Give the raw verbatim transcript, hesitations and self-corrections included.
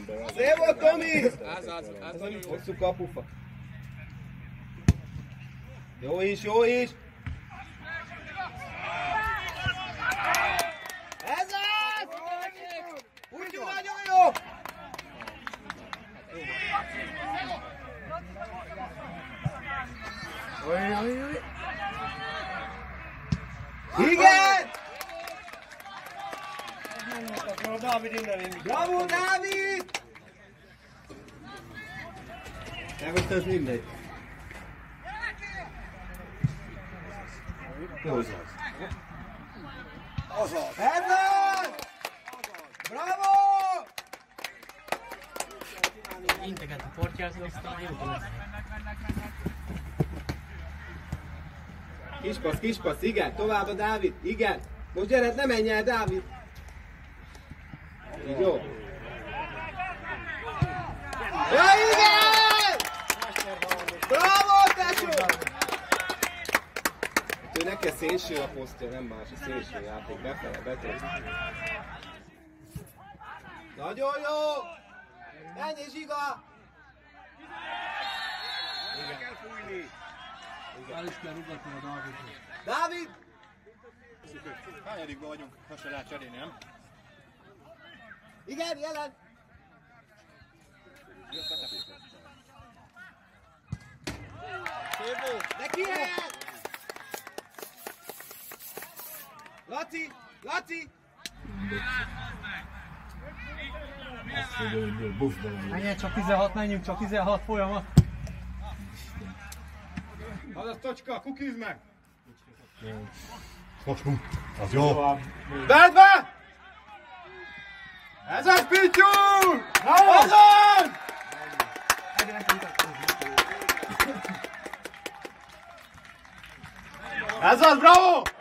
Szép volt, Tomi! Az az, az nagyon jó. Hosszú kapufa. Jó is, jó is! Ez az! Úgy nagyon jó! Oj, oj, oj! Igen! Bravo, Dávid! Nem, most ez mindegy. Jó, az az. Azaz! Ez az! Bravo! Integet a portyázni, aztán jó tudod. Kispassz, kispassz, igen, tovább a Dávid, igen. Most gyere, ne menj el, Dávid. Jó. Ja, igen! Bravo, tesó! Ő neki szélső a posztja, nem más, a szélső játék, befele, betört. Nagyon jó! Menj és Iga! Igen. Kell fújni! El is kell rugatni a Dávidot. Dávid! Hányadikban vagyunk? Ha se lehet cserélni, nem? Igen, jelen! Szép volt! De ki helyet? Laci! Laci! Menjen csak tizenhat, menjünk csak tizenhat folyamat! Azaz, Tocska, kukizd meg! Az jó! Vedd be! Ez az, Pittyú! Azon! Ez az, bravo!